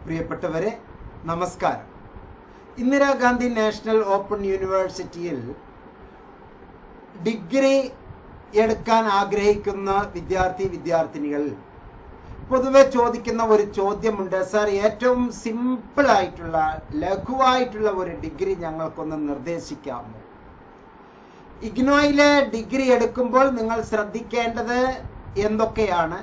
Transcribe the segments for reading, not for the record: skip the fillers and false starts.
പ്രിയപ്പെട്ടവരെ നമസ്കാരം. Indira Gandhi national open യൂണിവേഴ്സിറ്റിയിൽ ഡിഗ്രി എടുക്കാൻ ആഗ്രഹിക്കുന്ന വിദ്യാർത്ഥിനികൾ പൊതുവെ ചോദിക്കുന്ന ഒരു ചോദ്യമുണ്ട്. സാർ, ഏറ്റവും സിമ്പിൾ ആയിട്ടുള്ള ലഘുവായിട്ടുള്ള ഒരു ഡിഗ്രി ഞങ്ങൾക്കൊന്ന് നിർദ്ദേശിക്കാമോ? ഇഗ്നോയിലെ ഡിഗ്രി എടുക്കുമ്പോൾ നിങ്ങൾ ശ്രദ്ധിക്കേണ്ടത് എന്തൊക്കെയാണ്?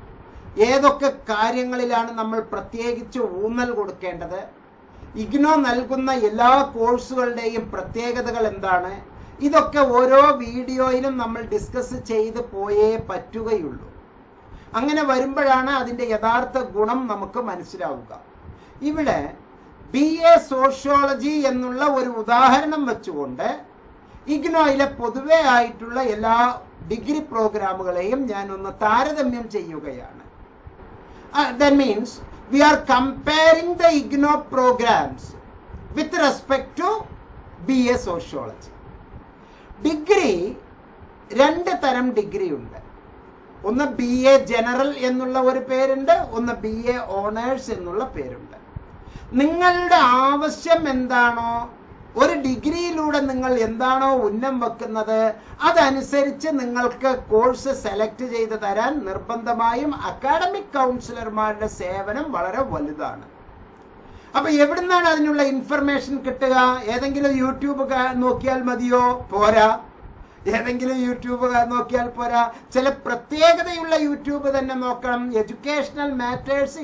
ഏതൊക്കെ കാര്യങ്ങളിലാണ് നമ്മൾ പ്രത്യേകിച്ച് ഊന്നൽ കൊടുക്കേണ്ടത്? ഇഗ്നോ നൽകുന്ന എല്ലാ കോഴ്സുകളുടെയും പ്രത്യേകതകൾ എന്താണ്? ഇതൊക്കെ ഓരോ വീഡിയോയിലും നമ്മൾ ഡിസ്കസ് ചെയ്ത് പോയേ പറ്റുകയുള്ളൂ. അങ്ങനെ വരുമ്പോഴാണ് അതിൻ്റെ യഥാർത്ഥ ഗുണം നമുക്ക് മനസ്സിലാവുക. ഇവിടെ BA സോഷ്യോളജി എന്നുള്ള ഒരു ഉദാഹരണം വെച്ചുകൊണ്ട് ഇഗ്നോയിലെ പൊതുവെ ആയിട്ടുള്ള എല്ലാ ഡിഗ്രി പ്രോഗ്രാമുകളെയും ഞാൻ ഒന്ന് താരതമ്യം ചെയ്യുകയാണ്. That means we are comparing the IGNO programs with respect to BA Sociology. Degree രണ്ട് തരം ഡിഗ്രി ഉണ്ട്. ഒന്ന് BA ജനറൽ എന്നുള്ള ഒരു പേരുണ്ട്, ഒന്ന് BA ഓണേഴ്സ് എന്നുള്ള പേരുണ്ട്. നിങ്ങളുടെ ആവശ്യം എന്താണോ, ഒരു ഡിഗ്രിയിലൂടെ നിങ്ങൾ എന്താണോ ഉന്നം വെക്കുന്നത്, അതനുസരിച്ച് നിങ്ങൾക്ക് കോഴ്സ് സെലക്ട് ചെയ്ത് തരാൻ നിർബന്ധമായും അക്കാഡമിക് കൗൺസിലർമാരുടെ സേവനം വളരെ വലുതാണ്. അപ്പൊ എവിടുന്നാണ് അതിനുള്ള ഇൻഫർമേഷൻ കിട്ടുക? ഏതെങ്കിലും യൂട്യൂബ് നോക്കിയാൽ മതിയോ? പോരാ. ഏതെങ്കിലും യൂട്യൂബ് നോക്കിയാൽ പോരാ. ചില പ്രത്യേകതയുള്ള യൂട്യൂബ് തന്നെ നോക്കണം. എഡ്യൂക്കേഷണൽ മാറ്റേഴ്സ്,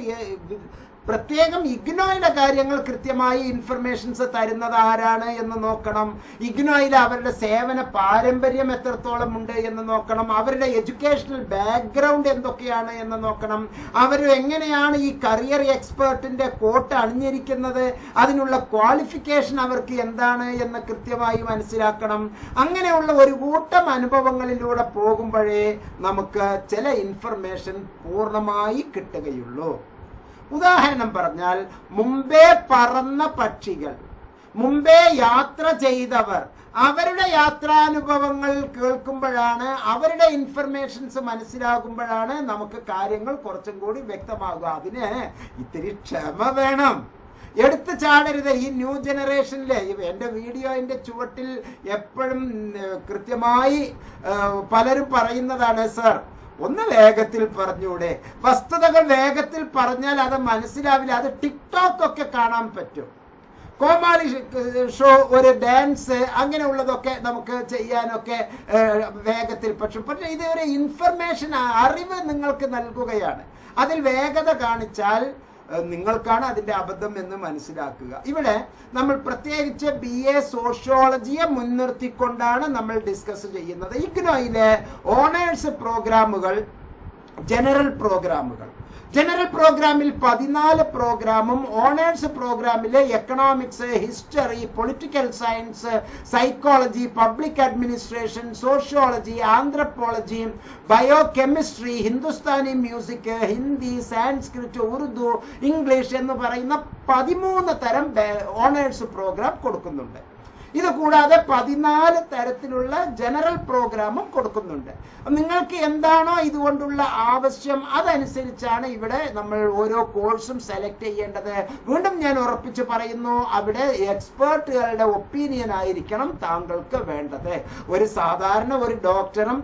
പ്രത്യേകം ഇഗ്നോയിലെ കാര്യങ്ങൾ കൃത്യമായി ഇൻഫർമേഷൻസ് തരുന്നത് ആരാണ് എന്ന് നോക്കണം. ഇഗ്നോയിൽ അവരുടെ സേവന പാരമ്പര്യം എത്രത്തോളം ഉണ്ട് എന്ന് നോക്കണം. അവരുടെ എഡ്യൂക്കേഷണൽ ബാക്ക്ഗ്രൗണ്ട് എന്തൊക്കെയാണ് എന്ന് നോക്കണം. അവർ എങ്ങനെയാണ് ഈ കരിയർ എക്സ്പേർട്ടിന്റെ കോട്ട് അണിഞ്ഞിരിക്കുന്നത്, അതിനുള്ള ക്വാളിഫിക്കേഷൻ അവർക്ക് എന്താണ് എന്ന് കൃത്യമായി മനസ്സിലാക്കണം. അങ്ങനെയുള്ള ഒരു കൂട്ടം അനുഭവങ്ങളിലൂടെ പോകുമ്പോഴേ നമുക്ക് ചില ഇൻഫർമേഷൻ പൂർണ്ണമായി കിട്ടുകയുള്ളൂ. ഉദാഹരണം പറഞ്ഞാൽ, മുമ്പേ പറന്ന പക്ഷികൾ, മുമ്പേ യാത്ര ചെയ്തവർ, അവരുടെ യാത്രാനുഭവങ്ങൾ കേൾക്കുമ്പോഴാണ്, അവരുടെ ഇൻഫർമേഷൻസ് മനസ്സിലാകുമ്പോഴാണ് നമുക്ക് കാര്യങ്ങൾ കുറച്ചും കൂടി വ്യക്തമാകുക. അതിന് ഇത്തിരി ക്ഷമ വേണം. എടുത്തു ചാടരുത്. ഈ ന്യൂ ജനറേഷനിലെ എൻ്റെ വീഡിയോന്റെ ചുവട്ടിൽ എപ്പോഴും കൃത്യമായി പലരും പറയുന്നതാണ്, സർ ഒന്ന് വേഗത്തിൽ പറഞ്ഞൂടെ? വസ്തുതകൾ വേഗത്തിൽ പറഞ്ഞാൽ അത് മനസ്സിലാവില്ല. അത് ടിക്ടോക്ക് ഒക്കെ കാണാൻ പറ്റും. കോമാളി ഷോ, ഒരു ഡാൻസ്, അങ്ങനെയുള്ളതൊക്കെ നമുക്ക് ചെയ്യാനൊക്കെ വേഗത്തിൽ പറ്റും. പക്ഷെ ഇത് ഒരു ഇൻഫർമേഷൻ, അറിവ് നിങ്ങൾക്ക് നൽകുകയാണ്. അതിൽ വേഗത കാണിച്ചാൽ നിങ്ങൾക്കാണ് അതിന്റെ അബദ്ധം എന്ന് മനസ്സിലാക്കുക. ഇവിടെ നമ്മൾ പ്രത്യേകിച്ച് BA സോഷ്യോളജിയെ മുൻനിർത്തിക്കൊണ്ടാണ് നമ്മൾ ഡിസ്കസ് ചെയ്യുന്നത്. ഇഗ്നോയിലെ ഓണേഴ്സ് പ്രോഗ്രാമുകൾ, ജനറൽ പ്രോഗ്രാമുകൾ. ജനറൽ പ്രോഗ്രാമിൽ 14 പ്രോഗ്രാമും, ഓണേഴ്സ് പ്രോഗ്രാമിലെ economics, history, political science, psychology, public administration, sociology, anthropology, biochemistry, Hindustani music, Hindi, Sanskrit, Urdu, English എന്ന് പറയുന്ന 13 തരം ഓണേഴ്സ് പ്രോഗ്രാം കൊടുക്കുന്നുണ്ട്. ഇത് കൂടാതെ 14 തരത്തിലുള്ള ജനറൽ പ്രോഗ്രാമും കൊടുക്കുന്നുണ്ട്. നിങ്ങൾക്ക് എന്താണോ ഇതുകൊണ്ടുള്ള ആവശ്യം, അതനുസരിച്ചാണ് ഇവിടെ നമ്മൾ ഓരോ കോഴ്സും സെലക്ട് ചെയ്യേണ്ടത്. വീണ്ടും ഞാൻ ഉറപ്പിച്ച് പറയുന്നു, അവിടെ എക്സ്പേർട്ടുകളുടെ ഒപ്പീനിയൻ ആയിരിക്കണം താങ്കൾക്ക് വേണ്ടത്. ഒരു സാധാരണ ഒരു ഡോക്ടറും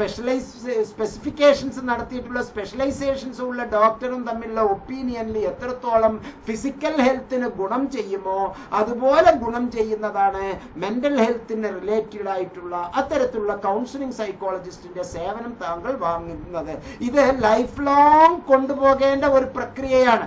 സ്പെസിഫിക്കേഷൻസ് നടത്തിയിട്ടുള്ള സ്പെഷ്യലൈസേഷൻസ് ഉള്ള ഡോക്ടറും തമ്മിലുള്ള ഒപ്പീനിയനിൽ എത്രത്തോളം ഫിസിക്കൽ ഹെൽത്തിന് ഗുണം ചെയ്യുമോ അതുപോലെ ഗുണം ചെയ്യുന്നതാണ് മെന്റൽ ഹെൽത്തിന് റിലേറ്റഡ് ആയിട്ടുള്ള അത്തരത്തിലുള്ള കൗൺസിലിംഗ് സൈക്കോളജിസ്റ്റിന്റെ സേവനം താങ്കൾ വാങ്ങുന്നത്. ഇത് ലൈഫ് ലോങ് കൊണ്ടുപോകേണ്ട ഒരു പ്രക്രിയയാണ്.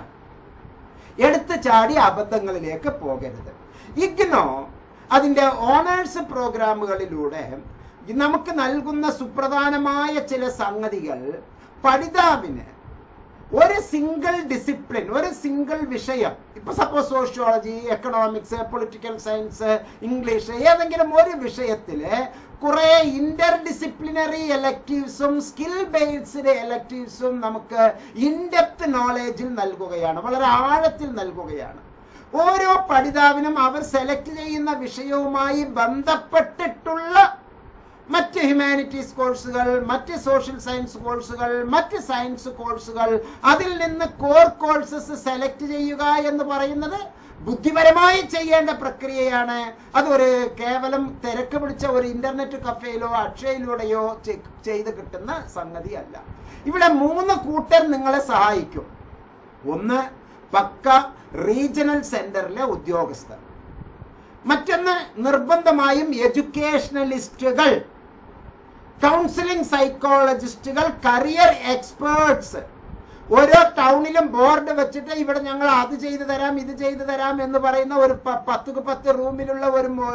എടുത്തു ചാടി അബദ്ധങ്ങളിലേക്ക് പോകരുത്. ഇഗ്നോ അതിന്റെ ഓണേഴ്സ് പ്രോഗ്രാമുകളിലൂടെ നമുക്ക് നൽകുന്ന സുപ്രധാനമായ ചില സംഗതികൾ പഠിതാവിന് ഒരു സിംഗിൾ ഡിസിപ്ലിൻ, ഒരു സിംഗിൾ വിഷയം, ഇപ്പൊ suppose sociology, economics, political science, English, ഏതെങ്കിലും ഒരു വിഷയത്തില് കുറെ ഇന്റർ ഡിസിപ്ലിനറി എലക്ടീവ്സും സ്കിൽ ബേസ്ഡ് എലക്ടീവ്സും നമുക്ക് ഇൻഡെപ്ത് നോളേജിൽ നൽകുകയാണ്, വളരെ ആഴത്തിൽ നൽകുകയാണ്. ഓരോ പഠിതാവിനും അവർ സെലക്ട് ചെയ്യുന്ന വിഷയവുമായി ബന്ധപ്പെട്ടിട്ടുള്ള മറ്റ് ഹ്യൂമാനിറ്റീസ് കോഴ്സുകൾ, മറ്റ് സോഷ്യൽ സയൻസ് കോഴ്സുകൾ, മറ്റ് സയൻസ് കോഴ്സുകൾ, അതിൽ നിന്ന് കോർ കോഴ്സസ് സെലക്ട് ചെയ്യുക എന്ന് പറയുന്നത് ബുദ്ധിപരമായി ചെയ്യേണ്ട പ്രക്രിയയാണ്. അതൊരു കേവലം തിരക്ക് പിടിച്ച ഒരു ഇന്റർനെറ്റ് കഫേയിലോ അക്ഷയയിലൂടെയോ ചെയ്ത് കിട്ടുന്ന സംഗതിയല്ല. ഇവിടെ 3 കൂട്ടർ നിങ്ങളെ സഹായിക്കും. ഒന്ന് പക്ക റീജിയണൽ സെന്ററിലെ ഉദ്യോഗസ്ഥർ, മറ്റൊന്ന് നിർബന്ധമായും എഡ്യൂക്കേഷണലിസ്റ്റുകൾ, കൗൺസിലിംഗ് സൈക്കോളജിസ്റ്റുകൾ, കരിയർ എക്സ്പേർട്സ്. ഓരോ ടൗണിലും ബോർഡ് വെച്ചിട്ട് ഇവിടെ ഞങ്ങൾ അത് ചെയ്തു തരാം ഇത് ചെയ്തു തരാം എന്ന് പറയുന്ന ഒരു 10 റൂമിലുള്ള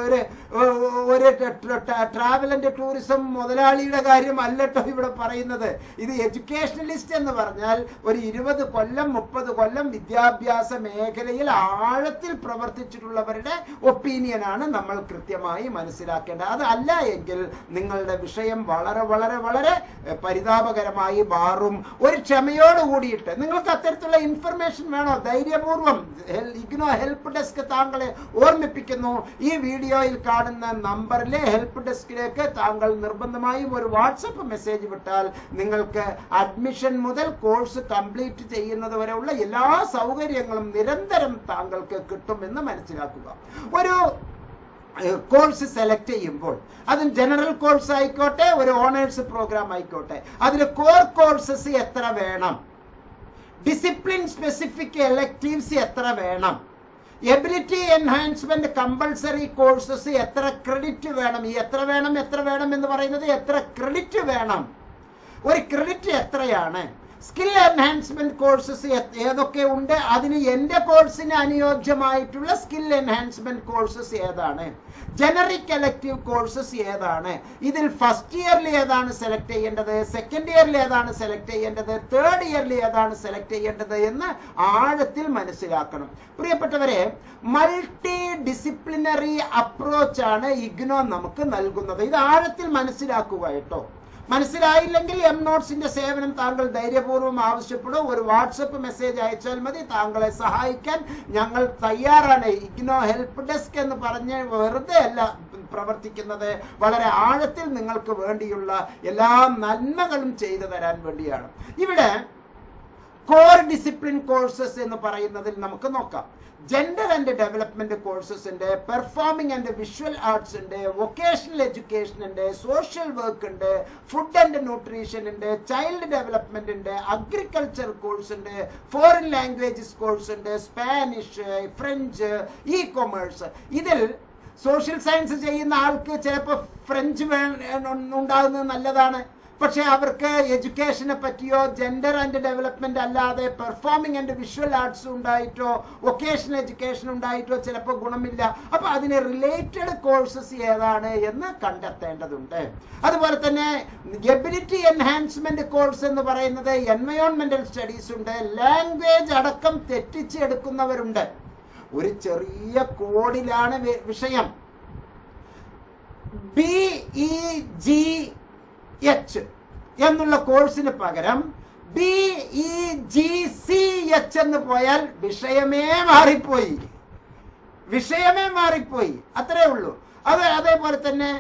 ഒരു ട്രാവൽ ആൻഡ് ടൂറിസം മുതലാളിയുടെ കാര്യം അല്ലട്ടോ ഇവിടെ പറയുന്നത്. ഇത് എഡ്യൂക്കേഷണലിസ്റ്റ് എന്ന് പറഞ്ഞാൽ ഒരു 20 കൊല്ലം 30 കൊല്ലം വിദ്യാഭ്യാസ മേഖലയിൽ ആഴത്തിൽ പ്രവർത്തിച്ചിട്ടുള്ളവരുടെ ഒപ്പീനിയനാണ് നമ്മൾ കൃത്യമായി മനസ്സിലാക്കേണ്ടത്. അത് അല്ല എങ്കിൽ നിങ്ങളുടെ വിഷയം വളരെ വളരെ വളരെ പരിതാപകരമായി മാറും. ഒരു ക്ഷമയോടുകൂടി നിങ്ങൾക്ക് അത്തരത്തിലുള്ള ഇൻഫർമേഷൻ വേണോ, ധൈര്യപൂർവ്വം ഇഗ്നോ ഹെൽപ്പ് ഡെസ്ക് താങ്കളെ ഓർമ്മിപ്പിക്കുന്നു. ഈ വീഡിയോയിൽ കാണുന്ന നമ്പറിലെ ഹെൽപ്പ് ഡെസ്കിലേക്ക് താങ്കൾ നിർബന്ധമായും ഒരു വാട്സപ്പ് മെസ്സേജ് വിട്ടാൽ നിങ്ങൾക്ക് അഡ്മിഷൻ മുതൽ കോഴ്സ് കംപ്ലീറ്റ് ചെയ്യുന്നത് വരെയുള്ള എല്ലാ സൗകര്യങ്ങളും നിരന്തരം താങ്കൾക്ക് കിട്ടുമെന്ന് മനസ്സിലാക്കുക. ഒരു കോഴ്സ് സെലക്ട് ചെയ്യുമ്പോൾ അത് ജനറൽ കോഴ്സ് ആയിക്കോട്ടെ, ഒരു ഓണേഴ്സ് പ്രോഗ്രാം ആയിക്കോട്ടെ, അതിൽ കോർ കോഴ്സസ് എത്ര വേണം, ഡിസിപ്ലിൻ സ്പെസിഫിക് എലക്റ്റീവ്സ് എത്ര വേണം, എബിലിറ്റി എൻഹാൻസ്മെന്റ് കമ്പൾസറി കോഴ്സസ് എത്ര ക്രെഡിറ്റ് വേണം. ഈ എത്ര വേണം എന്ന് പറയുന്നത് എത്ര ക്രെഡിറ്റ് വേണം, ഒരു ക്രെഡിറ്റ് എത്രയാണ്, സ്കിൽ എൻഹാൻസ്മെന്റ് കോഴ്സസ് ഏതൊക്കെ ഉണ്ട്, അതിന് എന്റെ കോഴ്സിന് അനുയോജ്യമായിട്ടുള്ള സ്കിൽ എൻഹാൻസ്മെന്റ് കോഴ്സസ് ഏതാണ്, ജനറിക് എലക്റ്റീവ് കോഴ്സസ് ഏതാണ്, ഇതിൽ ഫസ്റ്റ് ഇയറിൽ ഏതാണ് സെലക്ട് ചെയ്യേണ്ടത്, സെക്കൻഡ് ഇയറിൽ ഏതാണ് സെലക്ട് ചെയ്യേണ്ടത്, തേർഡ് ഇയറിൽ ഏതാണ് സെലക്ട് ചെയ്യേണ്ടത് എന്ന് ആഴത്തിൽ മനസ്സിലാക്കണം. പ്രിയപ്പെട്ടവരെ, മൾട്ടി ഡിസിപ്ലിനറി അപ്രോച്ചാണ് ഇഗ്നോ നമുക്ക് നൽകുന്നത്. ഇത് ആഴത്തിൽ മനസ്സിലാക്കുക കേട്ടോ. മനസ്സിലായില്ലെങ്കിൽ എം നോട്ട്സിന്റെ സേവനം താങ്കൾ ധൈര്യപൂർവ്വം ആവശ്യപ്പെടും. ഒരു വാട്സപ്പ് മെസ്സേജ് അയച്ചാൽ മതി. താങ്കളെ സഹായിക്കാൻ ഞങ്ങൾ തയ്യാറാണ്. ഇഗ്നോ ഹെൽപ്പ് ഡെസ്ക് എന്ന് പറഞ്ഞ് വെറുതെ അല്ല പ്രവർത്തിക്കുന്നത്, വളരെ ആഴത്തിൽ നിങ്ങൾക്ക് വേണ്ടിയുള്ള എല്ലാ നന്മകളും ചെയ്തു തരാൻ വേണ്ടിയാണ്. ഇവിടെ കോർ ഡിസിപ്ലിൻ കോഴ്സസ് എന്ന് പറയുന്നതിൽ നമുക്ക് നോക്കാം. ജെൻഡർ ആൻഡ് ഡെവലപ്മെന്റ് കോഴ്സസ് ഉണ്ട്, പെർഫോമിംഗ് ആൻഡ് വിഷ്വൽ ആർട്സ് ഉണ്ട്, വൊക്കേഷണൽ എഡ്യൂക്കേഷൻ ഉണ്ട്, സോഷ്യൽ വർക്ക് ഉണ്ട്, ഫുഡ് ആൻഡ് ന്യൂട്രീഷൻ ഉണ്ട്, ചൈൽഡ് ഡെവലപ്മെന്റ് ഉണ്ട്, അഗ്രികൾച്ചർ കോഴ്സ് ഉണ്ട്, ഫോറിൻ ലാംഗ്വേജസ് കോഴ്സ് ഉണ്ട്, സ്പാനിഷ്, ഫ്രഞ്ച്, ഇ കൊമേഴ്സ്. ഇതിൽ സോഷ്യൽ സയൻസ് ചെയ്യുന്ന ആൾക്ക് ചിലപ്പോൾ ഫ്രഞ്ച് ഉണ്ടാകുന്നത് നല്ലതാണ്. പക്ഷെ അവർക്ക് എഡ്യൂക്കേഷനെ പറ്റിയോ ജെൻഡർ ആൻഡ് ഡെവലപ്മെന്റ് അല്ലാതെ പെർഫോമിംഗ് ആൻഡ് വിഷ്വൽ ആർട്സ് ഉണ്ടായിട്ടോ വൊക്കേഷണൽ എഡ്യൂക്കേഷൻ ഉണ്ടായിട്ടോ ചിലപ്പോൾ ഗുണമില്ല. അപ്പൊ അതിന് റിലേറ്റഡ് കോഴ്സസ് ഏതാണ് എന്ന് കണ്ടെത്തേണ്ടതുണ്ട്. അതുപോലെ തന്നെ എബിലിറ്റി എൻഹാൻസ്മെന്റ് കോഴ്സ് എന്ന് പറയുന്നത് എൻവയോൺമെന്റൽ സ്റ്റഡീസ് ഉണ്ട്, ലാംഗ്വേജ് അടക്കം തെറ്റിച്ചെടുക്കുന്നവരുണ്ട്. ഒരു ചെറിയ കോഡിലാണ് വിഷയം. BEGH എന്നുള്ള കോഴ്സിന് പകരം BEGCH എന്ന് പോയാൽ വിഷയമേ മാറിപ്പോയി. അത്രേ ഉള്ളൂ. അതേപോലെ തന്നെ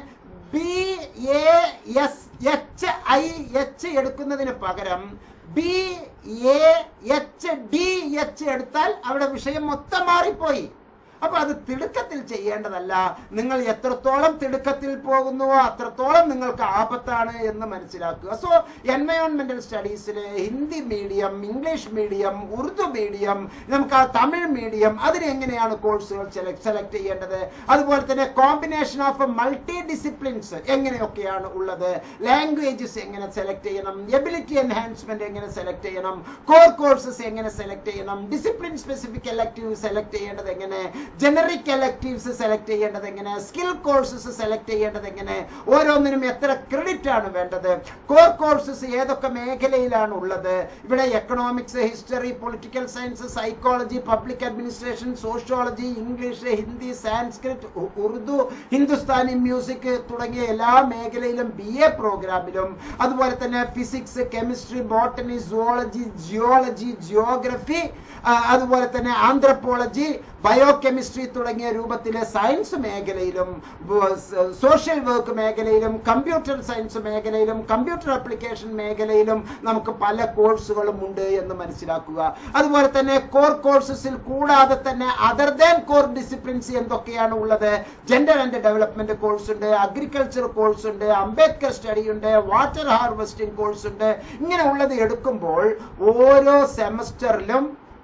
BASHIH എടുക്കുന്നതിന് പകരം BAHDH എടുത്താൽ അവിടെ വിഷയം മൊത്തം മാറിപ്പോയി. അപ്പൊ അത് തിടുക്കത്തിൽ ചെയ്യേണ്ടതല്ല. നിങ്ങൾ എത്രത്തോളം തിടുക്കത്തിൽ പോകുന്നുവോ അത്രത്തോളം നിങ്ങൾക്ക് ആപത്താണ് എന്ന് മനസ്സിലാക്കുക. സോ എൻവയോൺമെന്റൽ സ്റ്റഡീസിൽ Hindi medium, English medium, Urdu medium, നമുക്ക് ആ തമിഴ് മീഡിയം, അതിന് എങ്ങനെയാണ് കോഴ്സുകൾ സെലക്ട് ചെയ്യേണ്ടത്, അതുപോലെ തന്നെ കോമ്പിനേഷൻ ഓഫ് മൾട്ടി ഡിസിപ്ലിൻസ് എങ്ങനെയൊക്കെയാണ് ഉള്ളത്, ലാംഗ്വേജസ് എങ്ങനെ സെലക്ട് ചെയ്യണം, എബിലിറ്റി എൻഹാൻസ്മെന്റ് എങ്ങനെ സെലക്ട് ചെയ്യണം, കോർ കോഴ്സസ് എങ്ങനെ സെലക്ട് ചെയ്യണം, ഡിസിപ്ലിൻ സ്പെസിഫിക് എലക്റ്റീവ് സെലക്ട് ചെയ്യേണ്ടത് എങ്ങനെ, ജനറിക് എലക്റ്റീവ്സ് സെലക്ട് ചെയ്യേണ്ടത് എങ്ങനെ, സ്കിൽ കോഴ്സസ് സെലക്ട് ചെയ്യേണ്ടത് എങ്ങനെ, ഓരോന്നിനും എത്ര ക്രെഡിറ്റ് ആണ് വേണ്ടത്, കോർ കോഴ്സസ് ഏതൊക്കെ മേഖലയിലാണ് ഉള്ളത്. ഇവിടെ economics, history, political science, psychology, public administration, sociology, English, Hindi, Sanskrit, Urdu, Hindustani music തുടങ്ങിയ എല്ലാ മേഖലയിലും BA പ്രോഗ്രാമിലും, അതുപോലെ തന്നെ physics, chemistry, botany, zoology, geology, geography, അതുപോലെ തന്നെ ആന്ത്രപ്പോളജി, ബയോകെമിസ്ട്രി തുടങ്ങിയ രൂപത്തിലെ സയൻസ് മേഖലയിലും സോഷ്യൽ വർക്ക് മേഖലയിലും കമ്പ്യൂട്ടർ സയൻസ് മേഖലയിലും കമ്പ്യൂട്ടർ ആപ്ലിക്കേഷൻ മേഖലയിലും നമുക്ക് പല കോഴ്സുകളും ഉണ്ട് എന്ന് മനസ്സിലാക്കുക. അതുപോലെ തന്നെ കോർ കോഴ്സസിൽ കൂടാതെ തന്നെ അതർ ദാൻ കോർ ഡിസിപ്ലിൻസ് എന്തൊക്കെയാണ് ഉള്ളത്? ജെൻഡർ ആൻഡ് ഡെവലപ്മെന്റ് കോഴ്സ് ഉണ്ട്, അഗ്രികൾച്ചർ കോഴ്സ് ഉണ്ട്, അംബേദ്കർ സ്റ്റഡി ഉണ്ട്, വാട്ടർ ഹാർവെസ്റ്റിംഗ് കോഴ്സ് ഉണ്ട്. ഇങ്ങനെ ഉള്ളത് എടുക്കുമ്പോൾ ഓരോ സെമസ്റ്ററിലും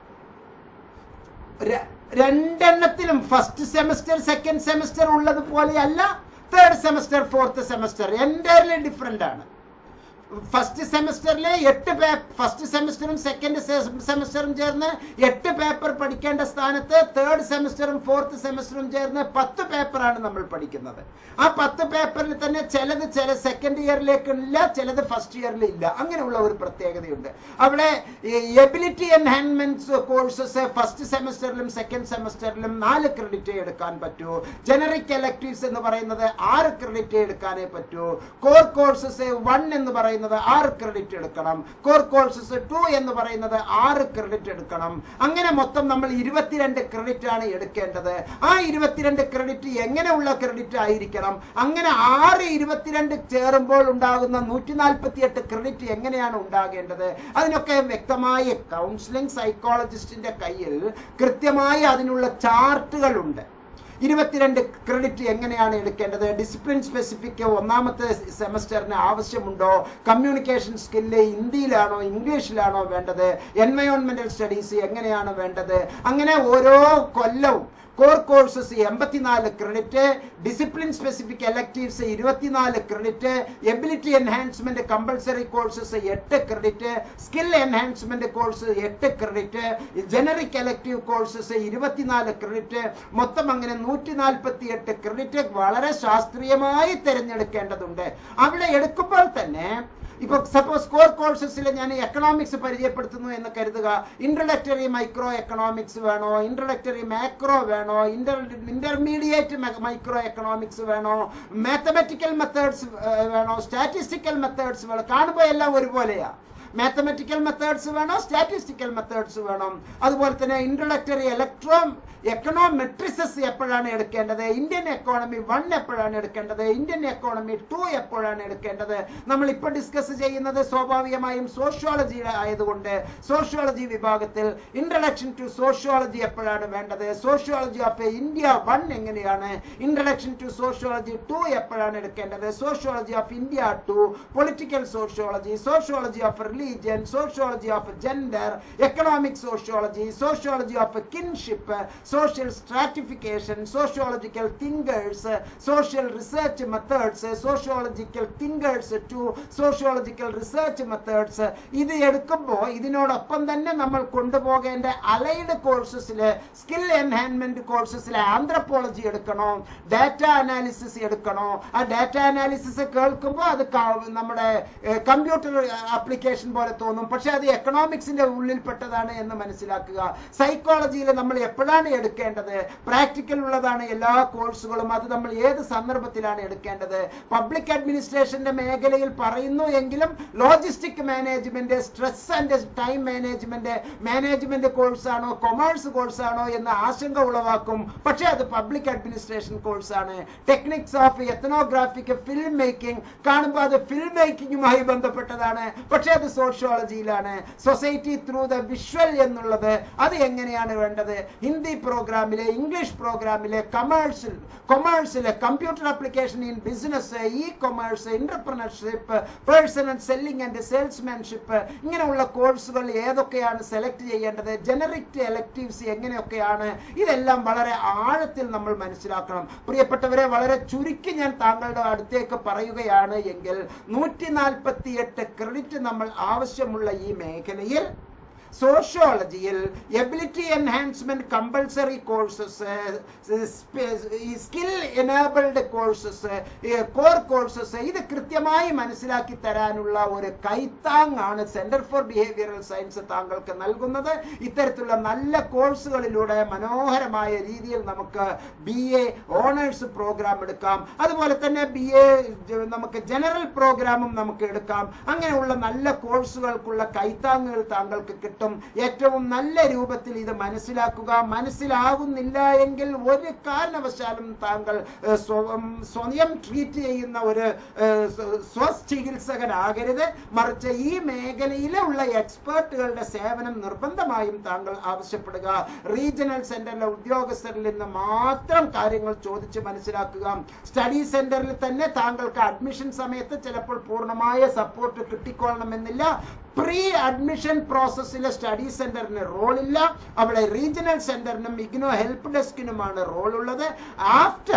രണ്ടെണ്ണത്തിലും ഫസ്റ്റ് സെമസ്റ്റർ സെക്കൻഡ് സെമസ്റ്റർ ഉള്ളത് പോലെയല്ല third semester fourth semester. Entirely different ആണ്. ഫസ്റ്റ് സെമസ്റ്ററിലെ 8 ഫസ്റ്റ് സെമസ്റ്ററും സെക്കൻഡ് സെമസ്റ്ററും ചേർന്ന് 8 പേപ്പർ പഠിക്കേണ്ട സ്ഥാനത്ത് തേർഡ് സെമസ്റ്ററും ഫോർത്ത് സെമസ്റ്ററും ചേർന്ന് 10 പേപ്പറാണ് നമ്മൾ പഠിക്കുന്നത്. ആ 10 പേപ്പറിൽ തന്നെ ചിലത് സെക്കൻഡ് ഇയറിലേക്ക് ഇല്ല, ചിലത് ഫസ്റ്റ് ഇയറിൽ ഇല്ല. അങ്ങനെയുള്ള ഒരു പ്രത്യേകതയുണ്ട്. അവിടെ എബിലിറ്റി എൻഹാൻസ്മെന്റ് കോഴ്സസ് ഫസ്റ്റ് സെമസ്റ്ററിലും സെക്കൻഡ് സെമസ്റ്ററിലും 4 ക്രെഡിറ്റ് എടുക്കാൻ പറ്റൂ. ജനറിക് എലക്ടീവ്സ് എന്ന് പറയുന്നത് 6 ക്രെഡിറ്റ് എടുക്കാനേ പറ്റൂ. കോർ കോഴ്സസ് 1 എന്ന് പറയുന്നത് 6 ക്രെഡിറ്റ് എടുക്കണം. കോർ കോഴ്സസ് 2 എന്ന് പറയുന്നത് 6 ക്രെഡിറ്റ് എടുക്കണം. അങ്ങനെ മൊത്തം നമ്മൾ 22 ക്രെഡിറ്റ് ആണ് എടുക്കേണ്ടത്. ആ 22 ക്രെഡിറ്റ് എങ്ങനെയുള്ള ക്രെഡിറ്റ് ആയിരിക്കണം? അങ്ങനെ 6 22 ചേരുമ്പോൾ ഉണ്ടാകുന്ന 148 ക്രെഡിറ്റ് എങ്ങനെയാണ് ഉണ്ടാകേണ്ടത്? അതിനൊക്കെ വ്യക്തമായി കൗൺസിലിംഗ് സൈക്കോളജിസ്റ്റിന്റെ കയ്യിൽ കൃത്യമായി അതിനുള്ള ചാർട്ടുകളുണ്ട്. 22 ക്രെഡിറ്റ് എങ്ങനെയാണ് എടുക്കേണ്ടത്? ഡിസിപ്ലിൻ സ്പെസിഫിക് ഒന്നാമത്തെ സെമസ്റ്ററിന് ആവശ്യമുണ്ടോ? കമ്മ്യൂണിക്കേഷൻ സ്കില്ല് ഹിന്ദിയിലാണോ ഇംഗ്ലീഷിലാണോ വേണ്ടത്? എൻവയോൺമെന്റൽ സ്റ്റഡീസ് എങ്ങനെയാണ് വേണ്ടത്? അങ്ങനെ ഓരോ കൊല്ലവും core courses 84 credit, discipline specific electives 24 credit, ability enhancement compulsory courses 8 credit, skill enhancement course 8 credit, generic elective courses 24 credit, മൊത്തം അങ്ങനെ 148 ക്രെഡിറ്റ് വളരെ ശാസ്ത്രീയമായി തിരഞ്ഞെടുക്കേണ്ടതുണ്ട്. അവിടെ എടുക്കുമ്പോൾ തന്നെ ഇപ്പൊ സപ്പോസ് കോർ കോഴ്സസിൽ ഞാൻ എക്കണോമിക്സ് പരിചയപ്പെടുത്തുന്നു എന്ന് കരുതുക. ഇൻട്രൊഡക്ടറി മൈക്രോ എക്കണോമിക്സ് വേണോ? ഇൻട്രൊഡക്ടറി മാക്രോ വേണോ? ഇന്റർമീഡിയറ്റ് മൈക്രോ എക്കണോമിക്സ് വേണോ? മാത്തമാറ്റിക്കൽ മെത്തേഡ്സ് വേണോ? സ്റ്റാറ്റിസ്റ്റിക്കൽ മെത്തേഡ്സ് വേണോ? കാണുമ്പോൾ എല്ലാം ഒരുപോലെയാ. മാത്തമാറ്റിക്കൽ മെത്തേഡ്സ് വേണോ? സ്റ്റാറ്റിസ്റ്റിക്കൽ മെത്തേഡ്സ് വേണം. അതുപോലെ തന്നെ ഇൻട്രൊഡക്ടറി എക്കണോമെട്രിസസ് എപ്പോഴാണ് എടുക്കേണ്ടത്? ഇന്ത്യൻ എക്കോണമി 1 എപ്പോഴാണ് എടുക്കേണ്ടത്? ഇന്ത്യൻ എക്കോണമി 2 എപ്പോഴാണ് എടുക്കേണ്ടത്? നമ്മൾ ഇപ്പോൾ ഡിസ്കസ് ചെയ്യുന്നത് സ്വാഭാവികമായും സോഷ്യോളജി ആയതുകൊണ്ട് സോഷ്യോളജി വിഭാഗത്തിൽ ഇൻട്രഡക്ഷൻ ടു സോഷ്യോളജി എപ്പോഴാണ് വേണ്ടത്? സോഷ്യോളജി ഓഫ് ഇന്ത്യ 1 എങ്ങനെയാണ്? ഇൻട്രഡക്ഷൻ ടു സോഷ്യോളജി 2 എപ്പോഴാണ് എടുക്കേണ്ടത്? Sociology of India 2, political sociology, sociology of religion, sociology of gender, economic sociology, sociology of kinship, social stratification, sociological thinkers, social research methods, sociological thinkers to sociological research methods. ഇത് എടുക്കുമ്പോൾ ഇതിനോടൊപ്പം തന്നെ നമ്മൾ കൊണ്ടുപോകേണ്ട allied കോഴ്സസില് skill enhancement കോഴ്സസിൽ anthropology എടുക്കണോ? Data analysis എടുക്കണോ? ആ ഡാറ്റ അനാലിസിസ് കേൾക്കുമ്പോൾ അത് നമ്മുടെ കമ്പ്യൂട്ടർ ആപ്ലിക്കേഷൻ പോലെ തോന്നും. പക്ഷെ അത് എക്കണോമിക്സിന്റെ ഉള്ളിൽപ്പെട്ടതാണ് എന്ന് മനസ്സിലാക്കുക. സൈക്കോളജിയിൽ നമ്മൾ എപ്പോഴാണ് എടുക്കേണ്ടത്? പ്രാക്ടിക്കൽ ഉള്ളതാണ് എല്ലാ കോഴ്സുകളും. അത് നമ്മൾ ഏത് സന്ദർഭത്തിലാണ് എടുക്കേണ്ടത്? പബ്ലിക് അഡ്മിനിസ്ട്രേഷന്റെ മേഖലയിൽ പറയുന്നു എങ്കിലും logistic management, stress and time management കോഴ്സാണോ കൊമേഴ്സ് കോഴ്സാണോ എന്ന് ആശങ്ക ഉളവാക്കും. പക്ഷെ അത് പബ്ലിക് അഡ്മിനിസ്ട്രേഷൻ കോഴ്സാണ്. Techniques of ethnographic film making കാണുമ്പോൾ അത് ഫിലിം മേക്കിങ്ങുമായി ബന്ധപ്പെട്ടതാണ്. പക്ഷെ അത് സോഷ്യോളജിയിലാണ്. സൊസൈറ്റി ത്രൂ ദ വിഷ്വൽ എന്നുള്ളത് അത് എങ്ങനെയാണ് വേണ്ടത്? ഹിന്ദി പ്രോഗ്രാമിലെ, ഇംഗ്ലീഷ് പ്രോഗ്രാമിലെ, കൊമേഴ്സിലെ, computer application in business, e commerce, entrepreneurship, personal selling and salesmanship, ഇങ്ങനെയുള്ള കോഴ്സുകൾ ഏതൊക്കെയാണ് സെലക്ട് ചെയ്യേണ്ടത്? ജനറിക് എലക്ടീവ്സ് എങ്ങനെയൊക്കെയാണ്? ഇതെല്ലാം വളരെ ആഴത്തിൽ നമ്മൾ മനസ്സിലാക്കണം. പ്രിയപ്പെട്ടവരെ, വളരെ ചുരുക്കി ഞാൻ താങ്കളുടെ അടുത്തേക്ക് പറയുകയാണ് എങ്കിൽ 148 ക്രെഡിറ്റ് നമ്മൾ ആവശ്യമുള്ള ഈ മേഖലയിൽ സോഷ്യോളജിയിൽ ability enhancement compulsory courses, skill enabled courses, core courses, ഇത് കൃത്യമായി മനസ്സിലാക്കി തരാനുള്ള ഒരു കൈത്താങ്ങാണ് സെന്റർ ഫോർ ബിഹേവിയറൽ സയൻസ് താങ്കൾക്ക് നൽകുന്നത്. ഇത്തരത്തിലുള്ള നല്ല കോഴ്സുകളിലൂടെ മനോഹരമായ രീതിയിൽ നമുക്ക് BA ഓണേഴ്സ് പ്രോഗ്രാം എടുക്കാം. അതുപോലെ തന്നെ BA നമുക്ക് ജനറൽ പ്രോഗ്രാമും നമുക്ക് എടുക്കാം. അങ്ങനെയുള്ള നല്ല കോഴ്സുകൾക്കുള്ള കൈത്താങ്ങുകൾ താങ്കൾക്ക് കിട്ടും. കിട്ടും. ഏറ്റവും നല്ല രൂപത്തിൽ ഇത് മനസ്സിലാക്കുക. മനസ്സിലാകുന്നില്ല എങ്കിൽ ഒരു കാരണവശാലും താങ്കൾ സ്വയം ട്രീറ്റ് ചെയ്യുന്ന ഒരു സ്വചികിത്സകനാകരുത്. മറിച്ച് ഈ മേഖലയിലുള്ള എക്സ്പേർട്ടുകളുടെ സേവനം നിർബന്ധമായും താങ്കൾ ആവശ്യപ്പെടുക. റീജിയണൽ സെന്ററിലെ ഉദ്യോഗസ്ഥരിൽ നിന്ന് മാത്രം കാര്യങ്ങൾ ചോദിച്ച് മനസ്സിലാക്കുക. സ്റ്റഡി സെന്ററിൽ തന്നെ താങ്കൾക്ക് അഡ്മിഷൻ സമയത്ത് ചിലപ്പോൾ പൂർണ്ണമായ സപ്പോർട്ട് കിട്ടിക്കൊള്ളണമെന്നില്ല. പ്രീ അഡ്മിഷൻ പ്രോസസ്സിലെ സ്റ്റഡി സെന്ററിന് റോളില്ല. അവിടെ റീജിയണൽ സെന്ററിനും ഇഗ്നോ ഹെൽപ്പ് ഡെസ്കിനുമാണ് റോൾ ഉള്ളത്. ആഫ്റ്റർ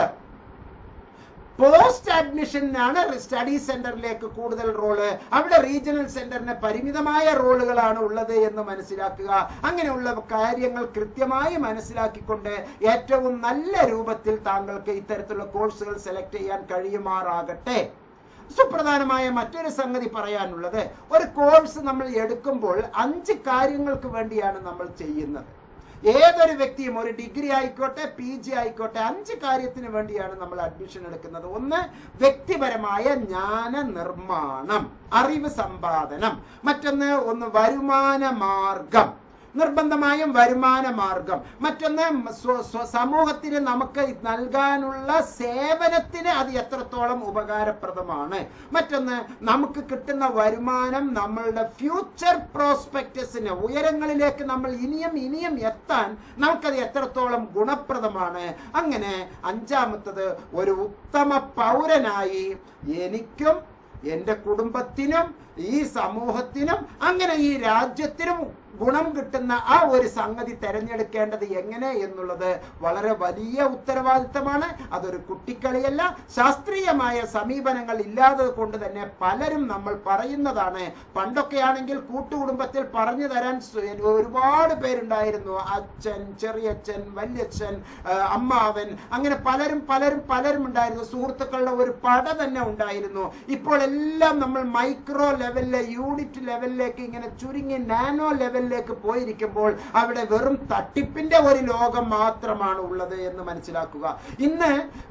പോസ്റ്റ് അഡ്മിഷനാണ് സ്റ്റഡി സെന്ററിലേക്ക് കൂടുതൽ റോള്. അവിടെ റീജിയണൽ സെന്ററിന് പരിമിതമായ റോളുകളാണ് ഉള്ളത് എന്ന് മനസ്സിലാക്കുക. അങ്ങനെയുള്ള കാര്യങ്ങൾ കൃത്യമായി മനസ്സിലാക്കിക്കൊണ്ട് ഏറ്റവും നല്ല രൂപത്തിൽ താങ്കൾക്ക് ഇത്തരത്തിലുള്ള കോഴ്സുകൾ സെലക്ട് ചെയ്യാൻ കഴിയുമാറാകട്ടെ. സുപ്രധാനമായ മറ്റൊരു സംഗതി പറയാനുള്ളത്, ഒരു കോഴ്സ് നമ്മൾ എടുക്കുമ്പോൾ 5 കാര്യങ്ങൾക്ക് വേണ്ടിയാണ് നമ്മൾ ചെയ്യുന്നത്. ഏതൊരു വ്യക്തിയും ഒരു ഡിഗ്രി ആയിക്കോട്ടെ PG ആയിക്കോട്ടെ 5 കാര്യത്തിന് വേണ്ടിയാണ് നമ്മൾ അഡ്മിഷൻ എടുക്കുന്നത്. ഒന്ന്, വ്യക്തിപരമായ ജ്ഞാന നിർമ്മാണം, അറിവ് സമ്പാദനം. മറ്റൊന്ന് വരുമാന മാർഗം, നിർബന്ധമായും വരുമാന മാർഗം. മറ്റൊന്ന് സമൂഹത്തിന് നമുക്ക് നൽകാനുള്ള സേവനത്തിന് അത് എത്രത്തോളം ഉപകാരപ്രദമാണ്. മറ്റൊന്ന്, നമുക്ക് കിട്ടുന്ന വരുമാനം നമ്മളുടെ ഫ്യൂച്ചർ പ്രോസ്പെക്ടസിന്, ഉയരങ്ങളിലേക്ക് നമ്മൾ ഇനിയും എത്താൻ നമുക്കത് എത്രത്തോളം ഗുണപ്രദമാണ്. അങ്ങനെ 5-മത്തത്, ഒരു ഉത്തമ പൗരനായി എനിക്കും എൻ്റെ കുടുംബത്തിനും ഈ സമൂഹത്തിനും അങ്ങനെ ഈ രാജ്യത്തിനും ഗുണം കിട്ടുന്ന ആ ഒരു സംഗതി തെരഞ്ഞെടുക്കേണ്ടത് എങ്ങനെ എന്നുള്ളത് വളരെ വലിയ ഉത്തരവാദിത്തമാണ്. അതൊരു കുട്ടിക്കളിയല്ല. ശാസ്ത്രീയമായ സമീപനങ്ങൾ ഇല്ലാതെ കൊണ്ട് തന്നെ പലരും നമ്മൾ പറയുന്നതാണ്. പണ്ടൊക്കെയാണെങ്കിൽ കൂട്ടുകുടുംബത്തിൽ പറഞ്ഞു തരാൻ ഒരുപാട് പേരുണ്ടായിരുന്നു. അച്ഛൻ, ചെറിയച്ഛൻ, വല്യച്ഛൻ, അമ്മാവൻ, അങ്ങനെ പലരും ഉണ്ടായിരുന്നു. സുഹൃത്തുക്കളുടെ ഒരു പട തന്നെ ഉണ്ടായിരുന്നു. ഇപ്പോൾ എല്ലാം നമ്മൾ മൈക്രോ ലെവലിലെ, യൂണിറ്റ് ലെവലിലേക്ക് ഇങ്ങനെ ചുരുങ്ങി നാനോ ലെവലിലേക്ക് പോയിരിക്കുമ്പോൾ അവിടെ വെറും തട്ടിപ്പിന്റെ ഒരു ലോകം മാത്രമാണ് ഉള്ളത് എന്ന് മനസ്സിലാക്കുക. ഇന്ന്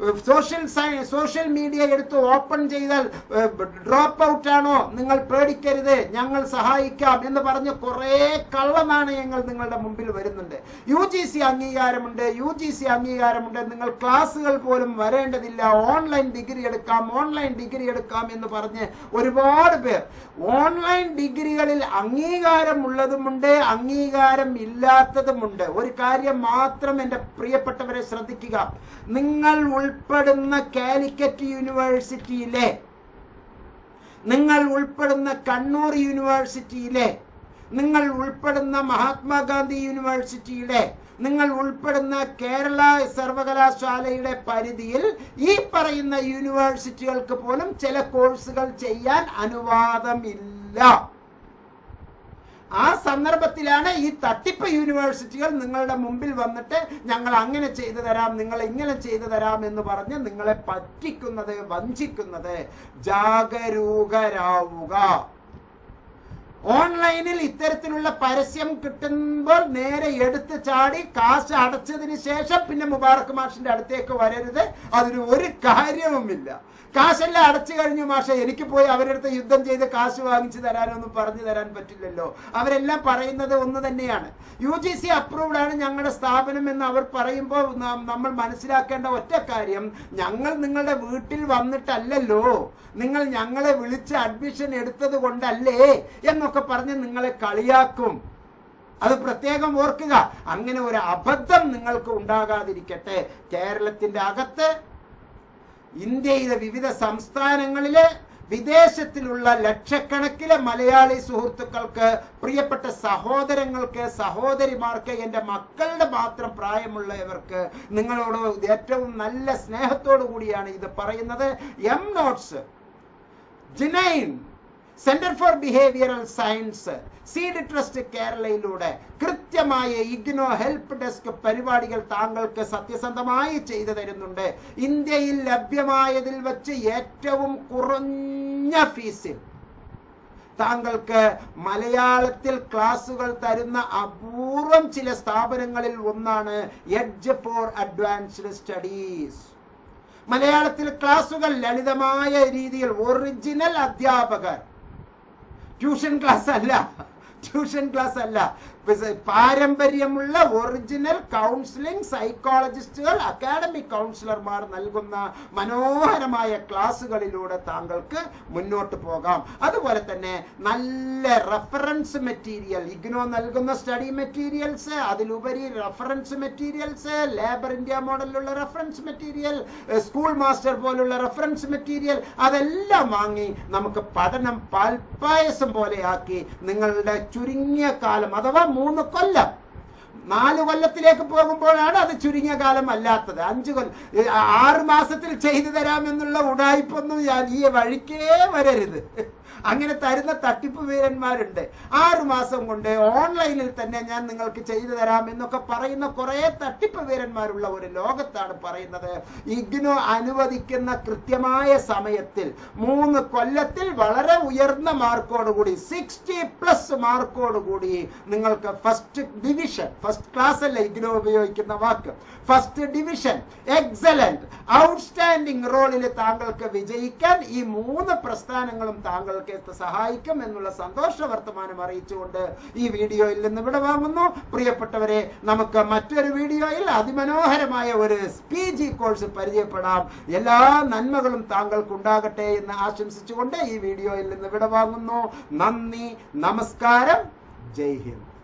സോഷ്യൽ മീഡിയ എടുത്ത് ഓപ്പൺ ചെയ്താൽ ഡ്രോപ്പ് ഔട്ട് ആണോ, നിങ്ങൾ പേടിക്കരുത്, ഞങ്ങൾ സഹായിക്കാം എന്ന് പറഞ്ഞ് കുറെ കള്ളനാണയങ്ങൾ നിങ്ങളുടെ മുമ്പിൽ വരുന്നുണ്ട്. UGC അംഗീകാരമുണ്ട്, നിങ്ങൾ ക്ലാസ്സുകൾ പോലും വരേണ്ടതില്ല, ഓൺലൈൻ ഡിഗ്രി എടുക്കാം എന്ന് പറഞ്ഞ് ഒരുപാട് പേർ. ഓൺലൈൻ ഡിഗ്രികളിൽ അംഗീകാരമുള്ളതുമുണ്ട്, അംഗീകാരം ഇല്ലാത്തതുമുണ്ട്. ഒരു കാര്യം മാത്രം എൻ്റെ പ്രിയപ്പെട്ടവരെ ശ്രദ്ധിക്കുക. നിങ്ങൾ ഉൾപ്പെടുന്ന കാലിക്കറ്റ് യൂണിവേഴ്സിറ്റിയിലെ, നിങ്ങൾ ഉൾപ്പെടുന്ന കണ്ണൂർ യൂണിവേഴ്സിറ്റിയിലെ, നിങ്ങൾ ഉൾപ്പെടുന്ന മഹാത്മാഗാന്ധി യൂണിവേഴ്സിറ്റിയിലെ, നിങ്ങൾ ഉൾപ്പെടുന്ന കേരള സർവകലാശാലയുടെ പരിധിയിൽ ഈ പറയുന്ന യൂണിവേഴ്സിറ്റികൾക്ക് പോലും ചില കോഴ്സുകൾ ചെയ്യാൻ അനുവാദമില്ല. ആ സന്ദർഭത്തിലാണ് ഈ തട്ടിപ്പ് യൂണിവേഴ്സിറ്റികൾ നിങ്ങളുടെ മുമ്പിൽ വന്നിട്ട് ഞങ്ങൾ അങ്ങനെ ചെയ്തു തരാം, നിങ്ങൾ ഇങ്ങനെ ചെയ്തു തരാം എന്ന് പറഞ്ഞ് നിങ്ങളെ പറ്റിക്കുന്നത്, വഞ്ചിക്കുന്നത്. ജാഗരൂകരാവുക. ഓൺലൈനിൽ ഇത്തരത്തിലുള്ള പരസ്യം കിട്ടുമ്പോൾ നേരെ എടുത്ത് ചാടി കാശ് അടച്ചതിന് ശേഷം പിന്നെ മുബാറക് മാഷിന്റെ അടുത്തേക്ക് വരരുത്. അതിന് ഒരു കാര്യവുമില്ല. കാശെല്ലാം അടച്ചു കഴിഞ്ഞു മാഷെ, എനിക്ക് പോയി അവരടുത്ത് യുദ്ധം ചെയ്ത് കാശ് വാങ്ങിച്ചു തരാനൊന്നും പറഞ്ഞു തരാൻ പറ്റില്ലല്ലോ. അവരെല്ലാം പറയുന്നത് ഒന്ന് തന്നെയാണ്. UGC അപ്രൂവ്ഡ് ആണ് ഞങ്ങളുടെ സ്ഥാപനം എന്ന് അവർ പറയുമ്പോൾ നമ്മൾ മനസ്സിലാക്കേണ്ട ഒറ്റ കാര്യം, ഞങ്ങൾ നിങ്ങളുടെ വീട്ടിൽ വന്നിട്ടല്ലല്ലോ, നിങ്ങൾ ഞങ്ങളെ വിളിച്ച് അഡ്മിഷൻ എടുത്തത് കൊണ്ടല്ലേ എന്നൊക്കെ പറഞ്ഞ് നിങ്ങളെ കളിയാക്കും. അത് പ്രത്യേകം ഓർക്കുക. അങ്ങനെ ഒരു അബദ്ധം നിങ്ങൾക്ക് ഉണ്ടാകാതിരിക്കട്ടെ. കേരളത്തിന്റെ അകത്ത്, ഇന്ത്യയിലെ വിവിധ സംസ്ഥാനങ്ങളിലെ, വിദേശത്തിലുള്ള ലക്ഷക്കണക്കിലെ മലയാളി സുഹൃത്തുക്കൾക്ക്, പ്രിയപ്പെട്ട സഹോദരങ്ങൾക്ക്, സഹോദരിമാർക്ക്, എൻ്റെ മക്കളുടെ മാത്രം പ്രായമുള്ളവർക്ക് നിങ്ങളോട് ഏറ്റവും നല്ല സ്നേഹത്തോടു കൂടിയാണ് ഇത് പറയുന്നത്. എംനോട്സ്, ജിനൈൻ, centre for behavioural science, seed trust കേരളയിലൂടെ കൃത്യമായ ഇഗ്നോ ഹെൽപ്പ് ഡെസ്ക് പരിപാടികൾ താങ്കൾക്ക് സത്യസന്ധമായി ചെയ്തു തരുന്നുണ്ട്. ഇന്ത്യയിൽ ലഭ്യമായതിൽ വെച്ച് ഏറ്റവും കുറഞ്ഞ ഫീസിൽ താങ്കൾക്ക് മലയാളത്തിൽ ക്ലാസുകൾ തരുന്ന അപൂർവം ചില സ്ഥാപനങ്ങളിൽ ഒന്നാണ് എഡ്ജ് ഫോർ അഡ്വാൻസ്ഡ് സ്റ്റഡീസ്. മലയാളത്തിൽ ക്ലാസുകൾ ലളിതമായ രീതിയിൽ, ഒറിജിനൽ അധ്യാപകർ, ട്യൂഷൻ ക്ലാസ് അല്ല, ട്യൂഷൻ ക്ലാസ് അല്ല, പാരമ്പര്യമുള്ള ഒറിജിനൽ കൗൺസിലിംഗ് സൈക്കോളജിസ്റ്റുകൾ, അക്കാഡമിക് കൗൺസിലർമാർ നൽകുന്ന മനോഹരമായ ക്ലാസ്സുകളിലൂടെ താങ്കൾക്ക് മുന്നോട്ട് പോകാം. അതുപോലെ തന്നെ നല്ല റെഫറൻസ് മെറ്റീരിയൽ, ഇഗ്നോ നൽകുന്ന സ്റ്റഡി മെറ്റീരിയൽസ്, അതിലുപരി റെഫറൻസ് മെറ്റീരിയൽസ്, ലേബർ ഇന്ത്യ മോഡലിലുള്ള റെഫറൻസ് മെറ്റീരിയൽ, സ്കൂൾ മാസ്റ്റർ പോലുള്ള റെഫറൻസ് മെറ്റീരിയൽ, അതെല്ലാം വാങ്ങി നമുക്ക് പഠനം പാൽപ്പായസം പോലെയാക്കി നിങ്ങളുടെ ചുരുങ്ങിയ കാലം, അഥവാ 3 കൊല്ലം, 4 കൊല്ലത്തിലേക്ക് പോകുമ്പോഴാണ് അത് ചുരുങ്ങിയ കാലം അല്ലാത്തത്. 5 കൊല്ലം 6 മാസത്തിൽ ചെയ്തു തരാമെന്നുള്ള ഉടായ്പൊന്നും ഈ വഴിക്കേ വരരുത്. അങ്ങനെ തരുന്ന തട്ടിപ്പ് വീരന്മാരുണ്ട്. 6 മാസം കൊണ്ട് ഓൺലൈനിൽ തന്നെ ഞാൻ നിങ്ങൾക്ക് ചെയ്തു തരാം എന്നൊക്കെ പറയുന്ന കുറെ തട്ടിപ്പ് വീരന്മാരുള്ള ഒരു ലോകത്താണ് പറയുന്നത്. ഇഗ്നോ അനുവദിക്കുന്ന കൃത്യമായ സമയത്തിൽ 3 കൊല്ലത്തിൽ വളരെ ഉയർന്ന മാർക്കോടുകൂടി 60+ മാർക്കോടുകൂടി നിങ്ങൾക്ക് ഫസ്റ്റ് ഡിവിഷൻ, ഫസ്റ്റ് ക്ലാസ് അല്ല ഇഗ്നോ ഉപയോഗിക്കുന്ന വാക്ക്, ഫസ്റ്റ് ഡിവിഷൻ, എക്സലന്റ്, ഔട്ട്സ്റ്റാൻഡിംഗ് റോളിൽ താങ്കൾക്ക് വിജയിക്കാൻ ഈ 3 പ്രസ്ഥാനങ്ങളും താങ്കൾക്ക് സഹായിക്കും എന്നുള്ള സന്തോഷ വർത്തമാനം അറിയിച്ചുകൊണ്ട് ഈ വീഡിയോയിൽ നിന്ന് ഇവിടെ വാങ്ങുന്നു. പ്രിയപ്പെട്ടവരെ, നമുക്ക് മറ്റൊരു വീഡിയോയിൽ അതിമനോഹരമായ ഒരു PG കോഴ്സ് പരിചയപ്പെടാം. എല്ലാ നന്മകളും താങ്കൾക്ക് ഉണ്ടാകട്ടെ എന്ന് ആശംസിച്ചുകൊണ്ട് ഈ വീഡിയോയിൽ നിന്ന് ഇവിടെ വാങ്ങുന്നു. നന്ദി, നമസ്കാരം, ജയ് ഹിന്ദ്.